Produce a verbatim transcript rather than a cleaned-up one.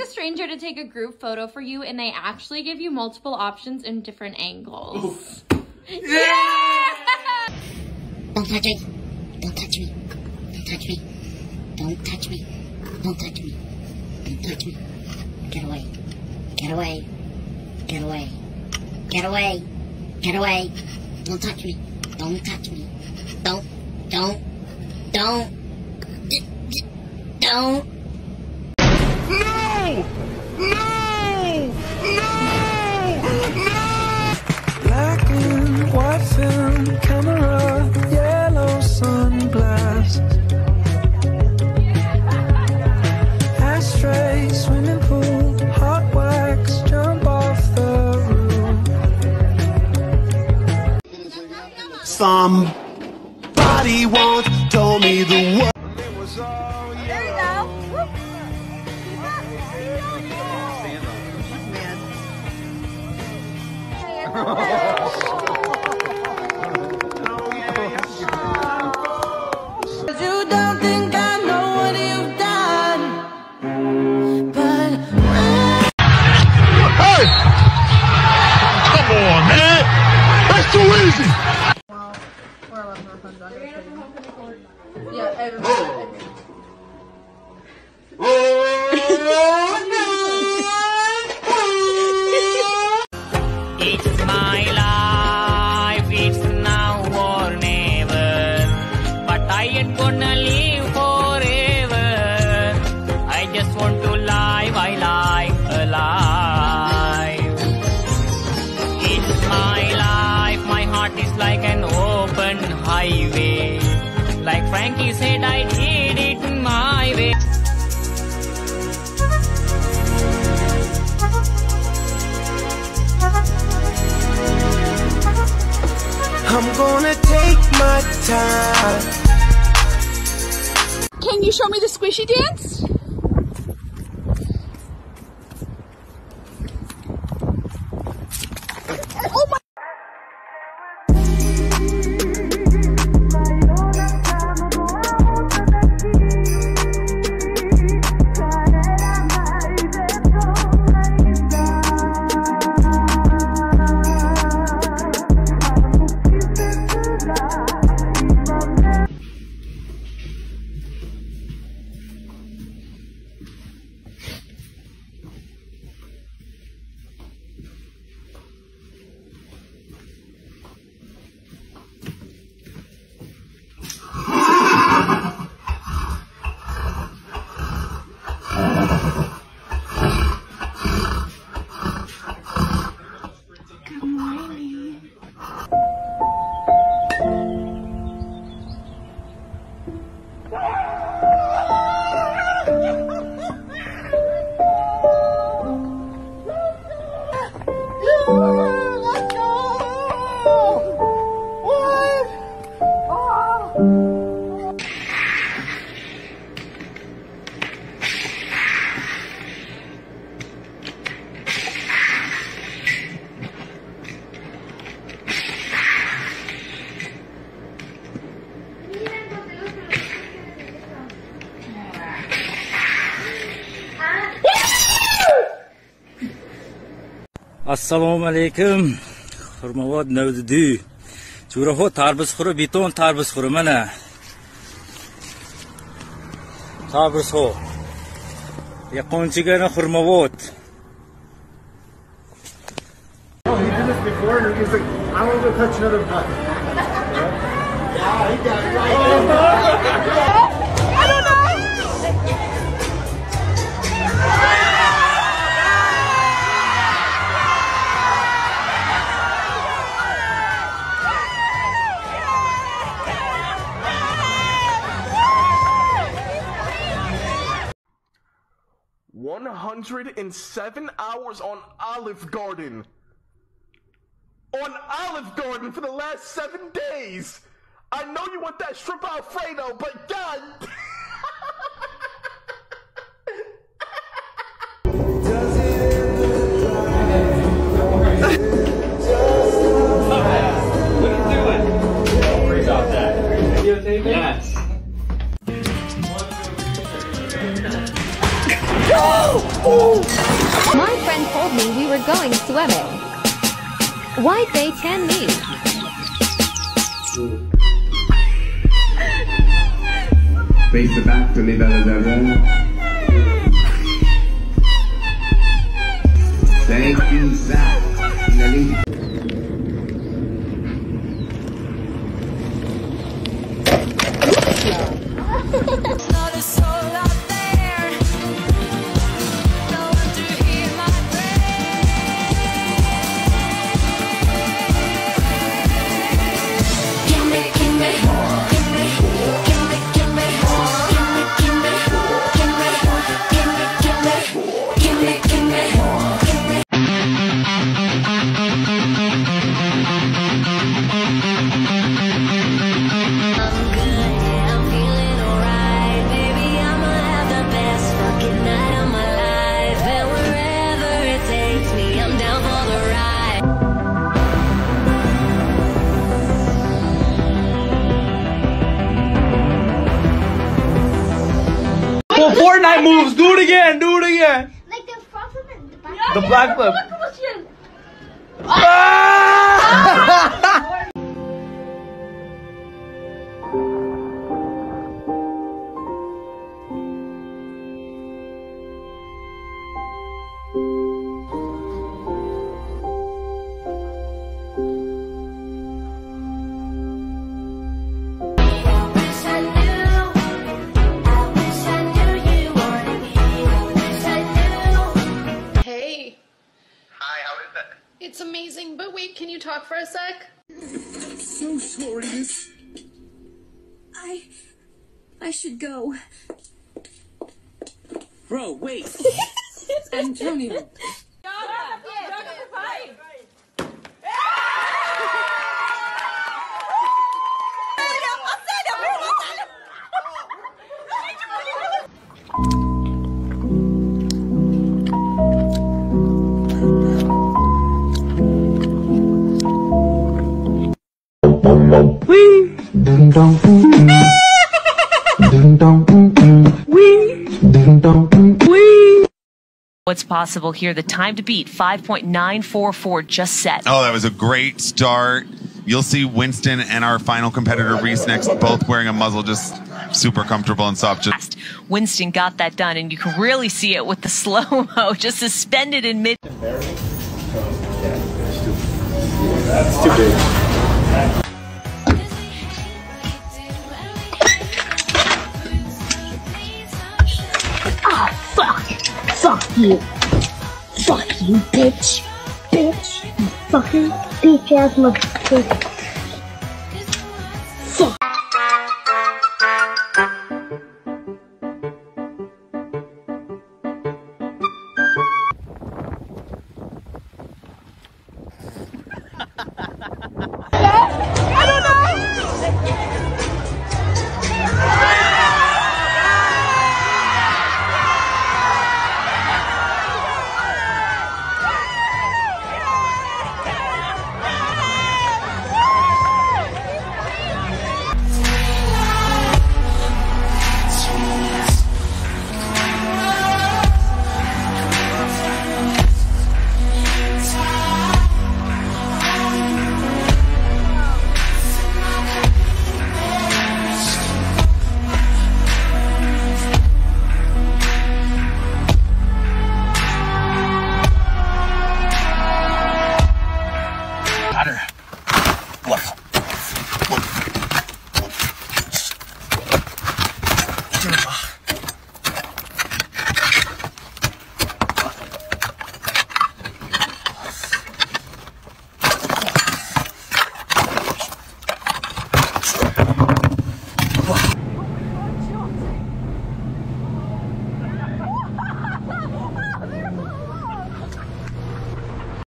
a stranger to take a group photo for you, and they actually give you multiple options in different angles. Yeah! Don't touch me. Don't touch me. Don't touch me. Don't touch me. Don't touch me. Don't touch me. Get away. Get away. Get away. Get away. Get away. Don't touch me. Don't touch me. Don't. Don't. Don't. Don't. No! No! No! No! Black and white film camera, yellow sunglasses, ashtray, swimming pool, hot wax, jump off the roof. Somebody once told me the world. There you go. Whoop. You don't think I know what you've done, but Hey! Come on, man! That's too easy! Well, we're eleven more fun done. Yeah, everybody. It's my life, it's now or never, but I ain't gonna live forever. I just want to live, I like alive. It's my life, my heart is like an open highway. Like Frankie said, I did it my way. I'm gonna take my time. Can you show me the squishy dance? Oh my! Assalomu alaykum. Hurmat navdidi. Juraho tarbiz xuri beton tarbiz xuri mana. Tarbiz xo. Yaqonchigana hurmat. Oh, he did this before and he's like, I want to touch another butt. Yeah, he got it right. I don't know. one hundred seven hours on Olive Garden. On Olive Garden for the last seven days. I know you want that shrimp Alfredo, but God. Yes. My friend told me we were going swimming. Why'd they tell me? Face the back to me, better than Thank you, Zach. Nelly. Fortnite moves, do it again, do it again. Like the front flip and the back. The black flip. Ah! It's amazing, but wait, can you talk for a sec? So sorry, miss. I... I should go. Bro, wait. Antonio. Wee. Ding dong. Ding dong. Wee. Ding dong. Wee. What's possible here? The time to beat five point nine four four just set. Oh, that was a great start. You'll see Winston and our final competitor Reese next, both wearing a muzzle, just super comfortable and soft. Just Winston got that done, and you can really see it with the slow-mo, just suspended in mid. That's too big. Ah, fuck. Fuck you. Fuck you, bitch. Bitch. You fucking bitch ass motherfucker.